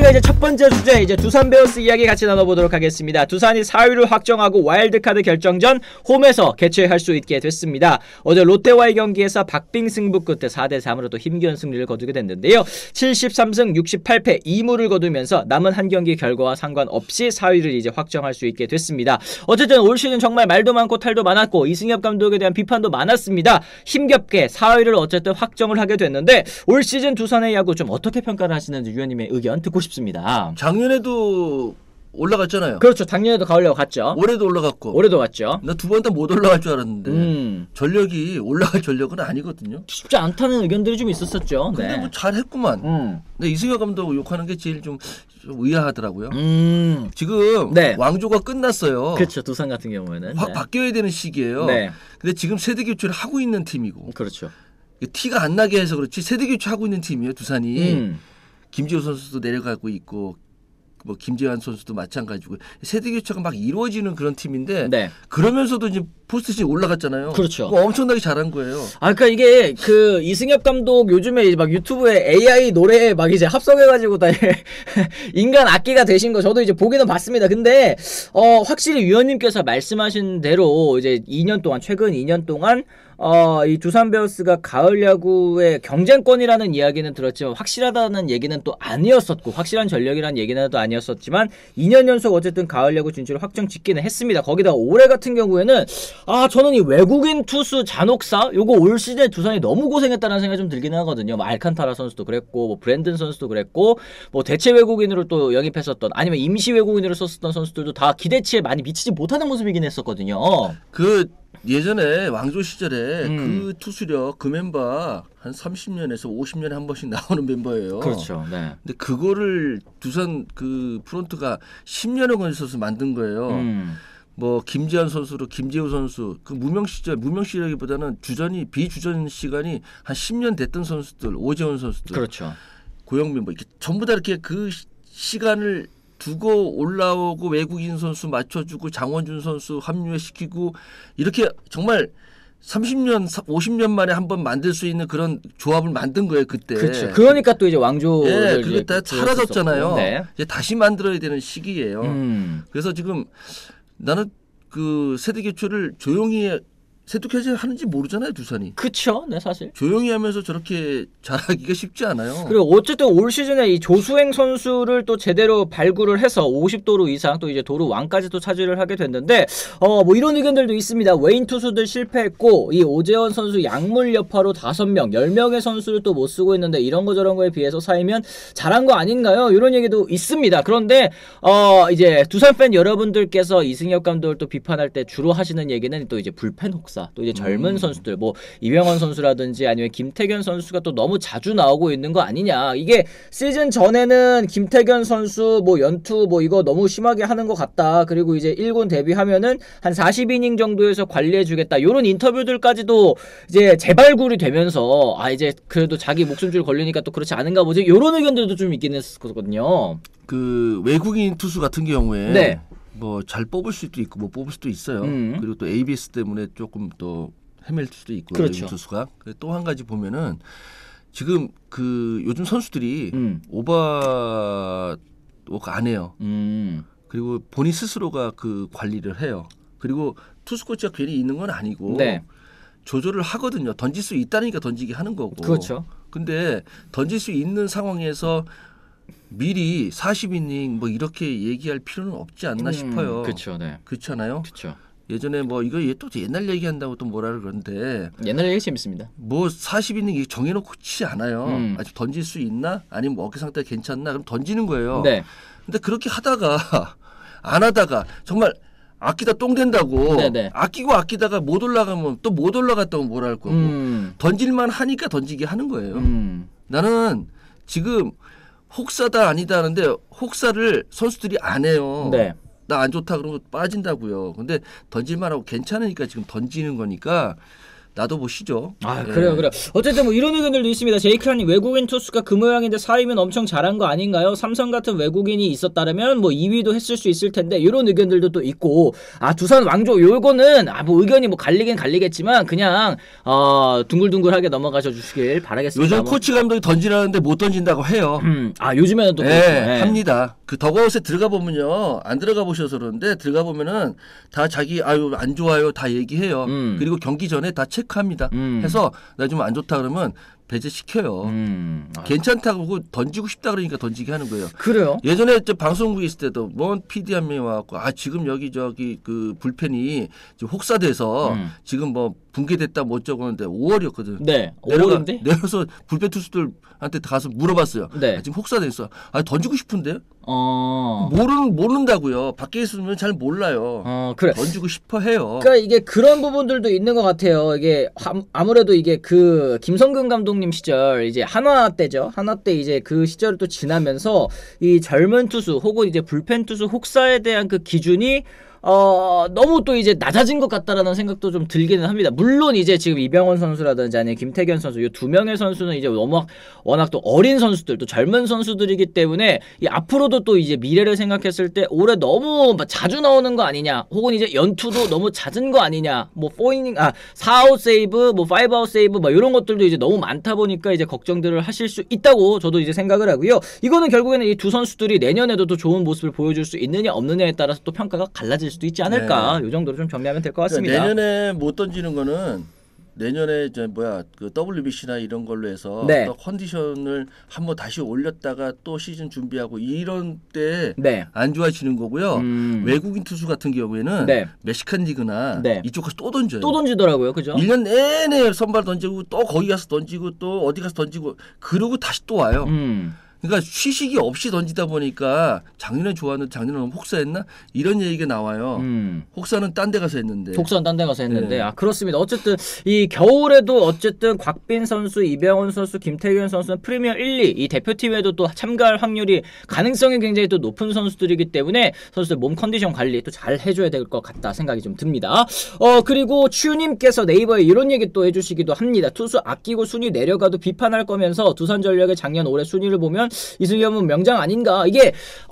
저희가 이제 첫 번째 주제 이제 두산 베어스 이야기 같이 나눠보도록 하겠습니다. 두산이 4위를 확정하고 와일드카드 결정전 홈에서 개최할 수 있게 됐습니다. 어제 롯데와의 경기에서 박빙 승부 끝에 4대3으로 또 힘겨운 승리를 거두게 됐는데요. 73승 68패 2무를 거두면서 남은 한 경기 결과와 상관없이 4위를 이제 확정할 수 있게 됐습니다. 어쨌든 올 시즌 정말 말도 많고 탈도 많았고 이승엽 감독에 대한 비판도 많았습니다. 힘겹게 4위를 어쨌든 확정을 하게 됐는데 올 시즌 두산의 야구 좀 어떻게 평가를 하시는지 위원님의 의견 듣고 싶습니다. 작년에도 올라갔잖아요. 그렇죠. 작년에도 가을야구 갔죠. 올해도 올라갔고. 올해도 갔죠. 나 두 번 다 못 올라갈 줄 알았는데 전력이 올라갈 전력은 아니거든요. 쉽지 않다는 의견들이 좀 있었었죠. 근데 네. 뭐 잘했구만. 근데 이승엽 감독 욕하는 게 제일 좀 의아하더라고요. 지금 네. 왕조가 끝났어요. 그렇죠. 두산 같은 경우에는 확 네. 바뀌어야 되는 시기예요. 네. 근데 지금 세대 교체를 하고 있는 팀이고. 그렇죠. 티가 안 나게 해서 그렇지 세대 교체하고 있는 팀이에요. 두산이. 김지호 선수도 내려가고 있고 뭐 김재환 선수도 마찬가지고 세대 교체가 막 이루어지는 그런 팀인데 네. 그러면서도 이제 포스트시즌 올라갔잖아요. 그렇죠. 엄청나게 잘한 거예요. 아, 그러니까 이게 그 이승엽 감독 요즘에 이제 막 유튜브에 AI 노래에 막 이제 합성해가지고 다 인간 악기가 되신 거 저도 이제 보기는 봤습니다. 근데 확실히 위원님께서 말씀하신 대로 이제 2년 동안 최근 2년 동안 이 두산 베어스가 가을 야구의 경쟁권이라는 이야기는 들었지만 확실하다는 얘기는 또 아니었었고 확실한 전력이라는 얘기는 또 아니었었지만 2년 연속 어쨌든 가을 야구 진출을 확정 짓기는 했습니다. 거기다가 올해 같은 경우에는 저는 이 외국인 투수 잔혹사 요거 올 시즌에 두산이 너무 고생했다는 생각이 좀 들긴 하거든요. 뭐 알칸타라 선수도 그랬고 뭐 브랜든 선수도 그랬고 뭐 대체 외국인으로 또 영입했었던 아니면 임시 외국인으로 썼었던 선수들도 다 기대치에 많이 미치지 못하는 모습이긴 했었거든요. 예전에 왕조 시절에 그 투수력 그 멤버 한 30년에서 50년에 한 번씩 나오는 멤버예요. 그렇죠. 네. 근데 그거를 두산 그 프론트가 10년에 걸쳐서 만든 거예요. 뭐 김재환 선수로 김재우 선수 그 무명 시절이라기보다는 비주전 시간이 한 10년 됐던 선수들 오재원 선수들 그렇죠. 고영민 뭐 이렇게 전부 다 이렇게 그 시간을 두고 올라오고 외국인 선수 맞춰주고 장원준 선수 합류시키고 이렇게 정말 30년, 50년 만에 한번 만들 수 있는 그런 조합을 만든 거예요 그때. 그렇죠. 그러니까 또 이제 왕조. 예, 그게 다 사라졌잖아요. 네. 이제 다시 만들어야 되는 시기예요. 그래서 지금 나는 그 세대 교체를 조용히 세대 교체 하는지 모르잖아요 두산이. 그렇죠. 네 사실. 조용히 하면서 저렇게 잘하기가 쉽지 않아요. 그리고 어쨌든 올 시즌에 이 조수행 선수를 또 제대로 발굴을 해서 50도루 이상 또 이제 도루 왕까지 또 차지를 하게 됐는데 뭐 이런 의견들도 있습니다. 외인 투수들 실패했고 이 오재원 선수 약물 여파로 5명, 10명의 선수를 또 못 쓰고 있는데 이런 거 저런 거에 비해서 사이면 잘한 거 아닌가요? 이런 얘기도 있습니다. 그런데 이제 두산 팬 여러분들께서 이승엽 감독을 또 비판할 때 주로 하시는 얘기는 또 이제 불펜 혹사. 또 이제 젊은 선수들 뭐 이병헌 선수라든지 아니면 김태견 선수가 또 너무 자주 나오고 있는 거 아니냐. 이게 시즌 전에는 김태견 선수 뭐 연투 뭐 이거 너무 심하게 하는 것 같다. 그리고 이제 1군 데뷔하면은 한 40이닝 정도에서 관리해 주겠다. 요런 인터뷰들까지도 이제 재발굴이 되면서 이제 그래도 자기 목숨줄 걸리니까 또 그렇지 않은가 보지. 요런 의견들도 좀 있긴 했었거든요. 그 외국인 투수 같은 경우에 네. 뭐 잘 뽑을 수도 있고 못 뽑을 수도 있어요. 그리고 또 ABS 때문에 조금 또 헤맬 수도 있고 그렇죠. 투수가. 또 한 가지 보면은 지금 그 요즘 선수들이 오버워크 안 해요. 그리고 본인 스스로가 그 관리를 해요. 그리고 투수 코치가 괜히 있는 건 아니고 네. 조절을 하거든요. 던질 수 있다니까 던지게 하는 거고. 그렇죠. 근데 던질 수 있는 상황에서 미리 40이닝 뭐 이렇게 얘기할 필요는 없지 않나 싶어요. 그렇죠. 네. 그렇잖아요. 그렇죠. 예전에 뭐 이거 또 옛날 얘기한다고 또 뭐라 그러는데 옛날 얘기 재밌습니다. 뭐 40이닝 정해놓고 치지 않아요. 아직 던질 수 있나? 아니면 뭐 어깨 상태 괜찮나? 그럼 던지는 거예요. 네. 근데 그렇게 하다가 안 하다가 정말 아끼다 똥 된다고 네네. 아끼다가 못 올라가면 또 못 올라갔다고 뭐라 할 거고 던질만 하니까 던지게 하는 거예요. 나는 지금 혹사다 아니다 하는데 혹사를 선수들이 안 해요. 네. 나 안 좋다 그러면 빠진다고요. 근데 던질만 하고 괜찮으니까 지금 던지는 거니까 놔둬보시죠. 아 예. 그래요. 어쨌든 뭐 이런 의견들도 있습니다. 제이크라님 외국인 투수가 그 모양인데 4위면 엄청 잘한 거 아닌가요? 삼성 같은 외국인이 있었다면 뭐 2위도 했을 수 있을 텐데 이런 의견들도 또 있고 두산 왕조 요거는 뭐 의견이 뭐 갈리긴 갈리겠지만 그냥 둥글둥글하게 넘어가셔 주시길 바라겠습니다. 요즘 코치 감독이 던지라는데 못 던진다고 해요. 요즘에는 또 그렇죠. 네, 합니다. 그 더그아웃에 들어가 보면요, 안 들어가 보셔서 그러는데 들어가 보면은 다 자기 안 좋아요 다 얘기해요. 그리고 경기 전에 다 체크합니다. 해서 나 좀 안 좋다 그러면 배제시켜요. 괜찮다고 던지고 싶다 그러니까 던지게 하는 거예요. 그래요? 예전에 저 방송국에 있을 때도 뭔 PD 한 명이 와갖고 지금 여기 그 불펜이 지금 혹사돼서 지금 뭐 붕괴됐다 뭐 어쩌고 하는데 5월이었거든. 네. 5월인데? 내려서 불펜 투수들한테 가서 물어봤어요. 네. 지금 혹사됐어. 던지고 싶은데? 어. 모른다고요. 밖에 있으면 잘 몰라요. 그래. 던지고 싶어 해요. 그러니까 이게 그런 부분들도 있는 것 같아요. 이게 아무래도 이게 그 김성근 감독님 시절 이제 한화 때죠. 한화 때 이제 그 시절을 또 지나면서 이 젊은 투수 혹은 이제 불펜 투수 혹사에 대한 그 기준이 너무 또 이제 낮아진 것 같다라는 생각도 좀 들기는 합니다. 물론 이제 지금 이병헌 선수라든지 아니면 김태견 선수 이 두 명의 선수는 이제 워낙 또 어린 선수들 또 젊은 선수들이기 때문에 이 앞으로도 또 이제 미래를 생각했을 때 올해 너무 자주 나오는 거 아니냐 혹은 이제 연투도 너무 잦은 거 아니냐 뭐 4아웃 세이브 뭐 5아웃 세이브 뭐 이런 것들도 이제 너무 많다 보니까 이제 걱정들을 하실 수 있다고 저도 이제 생각을 하고요. 이거는 결국에는 이 두 선수들이 내년에도 또 좋은 모습을 보여줄 수 있느냐 없느냐에 따라서 또 평가가 갈라질 수도 있지 않을까. 이 정도로 좀 정리하면 될 것 같습니다. 그러니까 내년에 못 던지는 거는 내년에 그 WBC나 이런 걸로 해서 네. 또 컨디션을 한번 다시 올렸다가 또 시즌 준비하고 이런 때 네. 안 좋아지는 거고요. 외국인 투수 같은 경우에는 네. 멕시칸 리그나 네. 이쪽 가서 또 던져요. 또 던지더라고요. 그죠? 1년 내내 선발 던지고 또 거기 가서 던지고 또 어디 가서 던지고 그러고 다시 또 와요. 그러니까 쉬식이 없이 던지다 보니까 작년에 좋았는데 작년에 너무 혹사했나? 이런 얘기가 나와요. 혹사는 딴 데 가서 했는데. 독선 딴 데 가서 했는데. 네. 그렇습니다. 어쨌든 이 겨울에도 어쨌든 곽빈 선수, 이병헌 선수, 김태균 선수는 프리미어 1, 2 이 대표팀에도 또 참가할 확률이 가능성이 굉장히 또 높은 선수들이기 때문에 선수들 몸 컨디션 관리 또 잘 해줘야 될 것 같다 생각이 좀 듭니다. 그리고 추님께서 네이버에 이런 얘기 또 해주시기도 합니다. 투수 아끼고 순위 내려가도 비판할 거면서 두산전력의 작년 올해 순위를 보면 이승엽은 명장 아닌가. 이게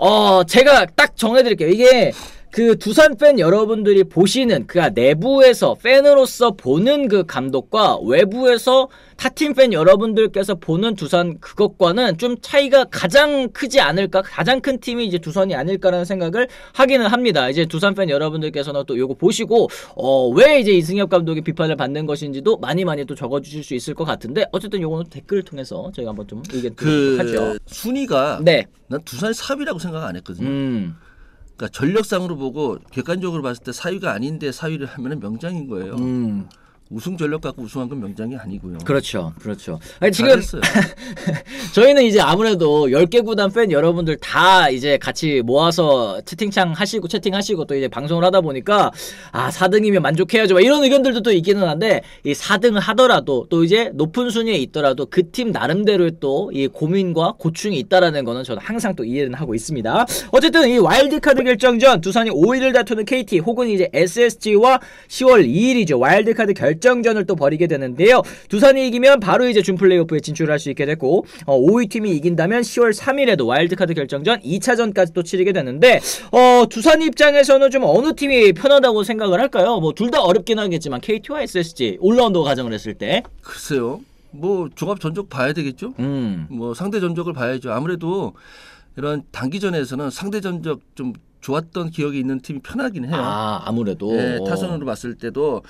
제가 딱 정해드릴게요. 이게 그 두산 팬 여러분들이 보시는 그 내부에서 팬으로서 보는 그 감독과 외부에서 타팀 팬 여러분들께서 보는 두산 그것과는 좀 차이가 가장 크지 않을까, 가장 큰 팀이 이제 두산이 아닐까라는 생각을 하기는 합니다. 이제 두산 팬 여러분들께서는 또 요거 보시고 왜 이제 이승엽 감독이 비판을 받는 것인지도 많이 또 적어주실 수 있을 것 같은데 어쨌든 요거는 댓글을 통해서 저희가 한번 좀 의견 드리도록 하죠. 순위가 네. 난 두산이 4위라고 생각 안 했거든요. 그러니까 전력상으로 보고 객관적으로 봤을 때 4위가 아닌데 4위를 하면은 명장인 거예요. 우승 전력 갖고 우승한 건 명장이 아니고요. 그렇죠. 아니, 지금 저희는 이제 아무래도 10개 구단 팬 여러분들 다 이제 같이 모아서 채팅하시고 또 이제 방송을 하다 보니까 4등이면 만족해야죠. 이런 의견들도 또 있기는 한데 이 4등을 하더라도 또 이제 높은 순위에 있더라도 그 팀 나름대로의 또 이 고민과 고충이 있다라는 거는 저는 항상 또 이해는 하고 있습니다. 어쨌든 이 와일드카드 결정전 두산이 5위를 다투는 KT 혹은 이제 SSG와 10월 2일이죠. 와일드카드 결정전을 또 벌이게 되는데요. 두산이 이기면 바로 이제 준 플레이오프에 진출할 수 있게 되고 5위 팀이 이긴다면 10월 3일에도 와일드카드 결정전 2차전까지 또 치르게 되는데 두산 입장에서는 좀 어느 팀이 편하다고 생각을 할까요? 뭐 둘 다 어렵긴 하겠지만 KT와 SSG 올라운드 가정을 했을 때 글쎄요. 뭐 종합 전적 봐야 되겠죠. 뭐 상대 전적을 봐야죠. 아무래도 이런 단기전에서는 상대 전적 좀 좋았던 기억이 있는 팀이 편하긴 해요. 아무래도 네, 타선으로 봤을 때도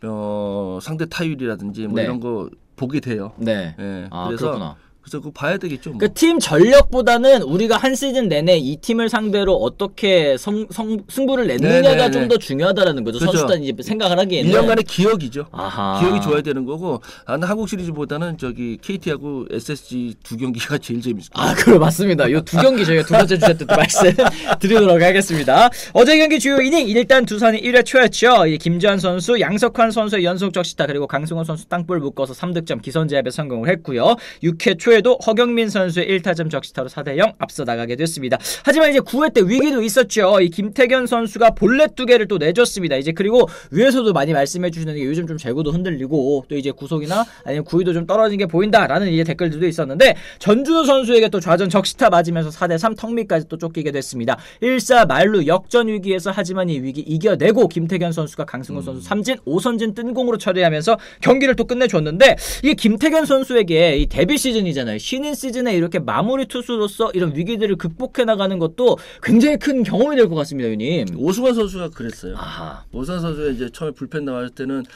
상대 타율이라든지 뭐 네. 이런 거 보게 돼요. 네. 그래서 그렇구나. 그래서 그거 봐야 되겠죠. 뭐. 그 팀 전력보다는 우리가 한 시즌 내내 이 팀을 상대로 어떻게 승부를 냈느냐가 좀 더 중요하다라는 거죠. 그렇죠. 선수단이 이제 생각을 하기에는 1년간의 기억이죠. 아하. 기억이 좋아야 되는 거고 한국 시리즈보다는 저기 KT하고 SSG 두 경기가 제일 재밌을 거예요. 그래 맞습니다. 요 두 경기 저희가 두 번째 주제 때 또 말씀 드리도록 하겠습니다. 어제 경기 주요 이닝 일단 두산이 1회 초였죠. 김주환 선수, 양석환 선수의 연속 적시타 그리고 강승원 선수 땅볼 묶어서 3득점 기선제압에 성공을 했고요. 6회 초에 9회도 허경민 선수의 1타점 적시타로 4대0 앞서 나가게 됐습니다. 하지만 이제 9회 때 위기도 있었죠. 이 김태견 선수가 볼넷 2개를 또 내줬습니다. 이제 그리고 위에서도 많이 말씀해 주시는 게 요즘 좀 제구도 흔들리고 또 이제 구속이나 아니면 구위도 좀 떨어진 게 보인다라는 이제 댓글들도 있었는데 전준호 선수에게 또 좌전 적시타 맞으면서 4대3 턱밑까지 또 쫓기게 됐습니다. 1사 말루 역전 위기에서 하지만 이 위기 이겨내고 김태견 선수가 강승호 선수 삼진 5선진 뜬공으로 처리하면서 경기를 또 끝내줬는데 이게 김태견 선수에게 이 데뷔 시즌이잖아요. 신인 시즌에 이렇게 마무리 투수로서 이런 위기들을 극복해 나가는 것도 굉장히 큰 경험이 될 것 같습니다, 유님. 오승환 선수가 그랬어요. 아. 오승환 선수가 이제 처음에 불펜 나왔을 때는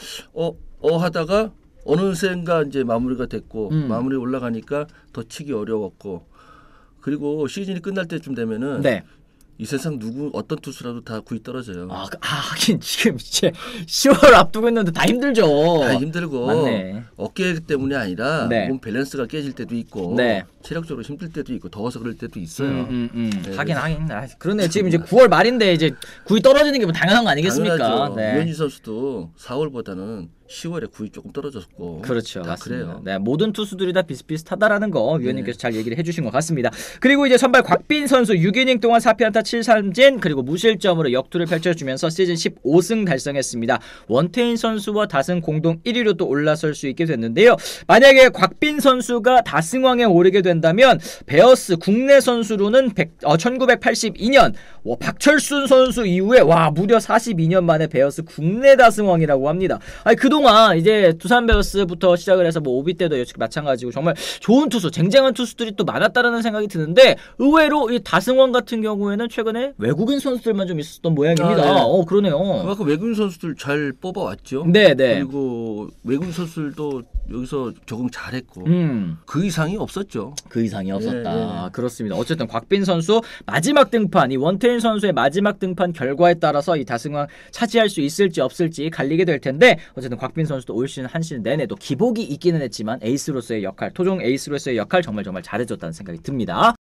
하다가 어느샌가 이제 마무리가 됐고 마무리 올라가니까 더 치기 어려웠고 그리고 시즌이 끝날 때쯤 되면은 네. 이 세상 누구 어떤 투수라도 다 구위 떨어져요. 하긴 지금 이제 10월 앞두고 있는데 다 힘들죠. 다 힘들고 맞네. 어깨 때문이 아니라 네. 몸 밸런스가 깨질 때도 있고 네. 체력적으로 힘들 때도 있고 더워서 그럴 때도 있어요. 네, 하긴. 그러네. 지금 이제 9월 말인데 이제 구위 떨어지는 게 뭐 당연한 거 아니겠습니까? 당연하죠. 네. 유현진 선수도 4월보다는 10월에 구위 조금 떨어졌고 그렇죠. 다 맞습니다. 그래요. 네, 모든 투수들이 다 비슷비슷하다라는 거 위원님께서 잘 얘기를 해주신 것 같습니다. 그리고 이제 선발 곽빈 선수 6이닝 동안 4피안타 7삼진 그리고 무실점으로 역투를 펼쳐주면서 시즌 15승 달성했습니다. 원태인 선수와 다승 공동 1위로 또 올라설 수 있게 됐는데요. 만약에 곽빈 선수가 다승왕에 오르게 된다면 베어스 국내 선수로는 1982년 박철순 선수 이후에 무려 42년 만에 베어스 국내 다승왕이라고 합니다. 그동안 이제 두산 베어스부터 시작을 해서 뭐 오비 때도 역시 마찬가지고 정말 좋은 투수, 쟁쟁한 투수들이 또 많았다라는 생각이 드는데 의외로 이 다승왕 같은 경우에는 최근에 외국인 선수들만 좀 있었던 모양입니다. 네. 그러네요. 그만큼 외국인 선수들 잘 뽑아왔죠. 네. 그리고 외국인 선수들도 여기서 적응 잘했고 그 이상이 없었죠. 그 이상이 없었다. 네. 그렇습니다. 어쨌든 곽빈 선수 마지막 등판, 이 원태인 선수의 마지막 등판 결과에 따라서 이 다승왕 차지할 수 있을지 없을지 갈리게 될 텐데 어쨌든 곽빈 선수도 올 시즌 한 시즌 내내 또 기복이 있기는 했지만 에이스로서의 역할, 토종 에이스로서의 역할 정말 잘해줬다는 생각이 듭니다.